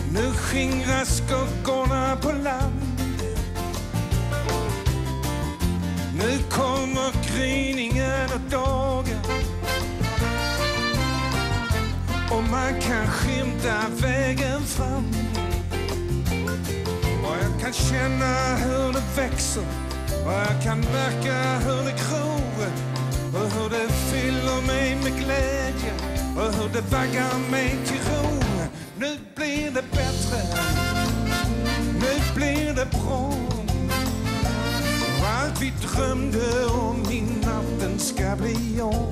Nu skingras skuggorna på land. Nu kommer gryningen och dagen, och man kan skymta vägen fram. Och jag kan känna hur det växer, och jag kan märka hur det gror, och hur det fyller mig med glädje, och hur det vaggar mig till ro. Nu blir det bättre, nu blir det bra. Och allt vi drömde om i natten ska bli av.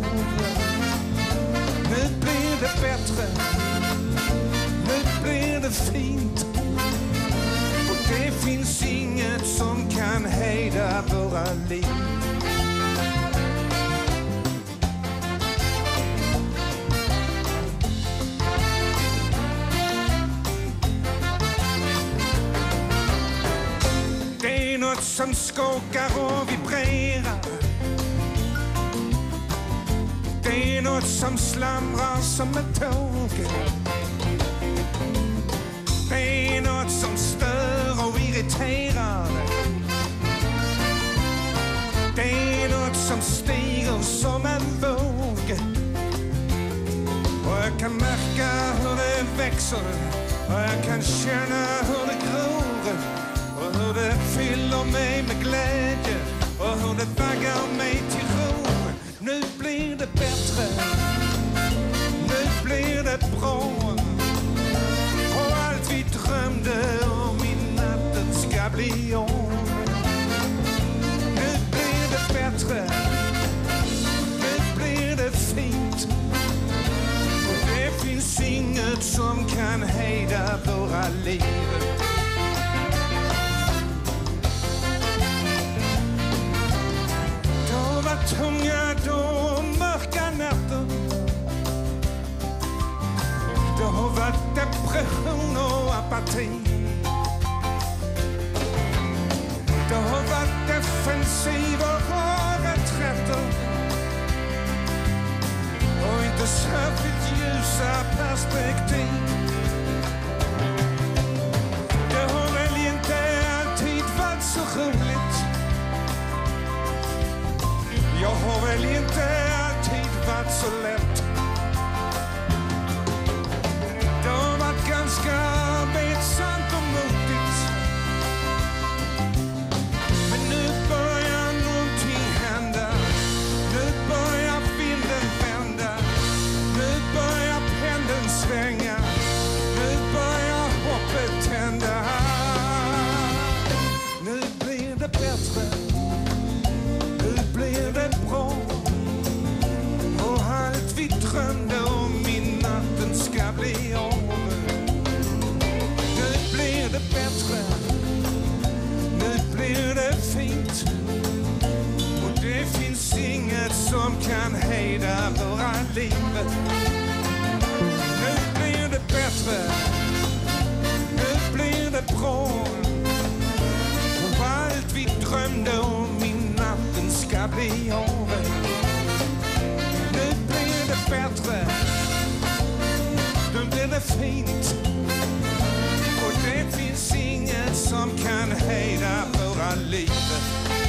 Nu blir det bättre, nu blir det fint. Och det finns inget som kan hejda våra liv. Det är något som skakar och vibrerar. Det är något som slamrar som ett tåg. Det är något som stör och irriterar. Det är något som stiger som en våg. Och jag kan märka hur det växer, och jag kan känna hur det gror, och hur det fyller mig med glädje, och hur det vaggar mig till ro. Nu blir det bättre, nu blir det bra. Och allt vi drömde om i natten ska bli av. Nu blir det bättre, nu blir det fint. Och det finns inget som kan hejda våra liv. Tunga då, mörka nätter. Det har varit depression och apati. Det har varit defensiva och reträtter, och inte särskilt ljusa perspektiv. Det har väl inte alltid varit så roligt. Jag har väl inte alltid varit så lätt. Det har varit ganska arbetsamt och motigt. Men nu börjar någonting hända. Nu börjar vinden vända. Nu börjar pendeln svänga. Nu börjar hoppet tända. Nu blir det bättre, blir det bra. Och allt vi drömde om i natten ska bli av. Nu blir det bättre, nu blir det fint. Och det finns inget som kan hejda våra liv. Nu blir det bättre, nu blir det bra. Och allt vi drömde om i natten ska bli av. Nu blir det bättre, nu blir det fint. Och det finns inget som kan hejda våra liv.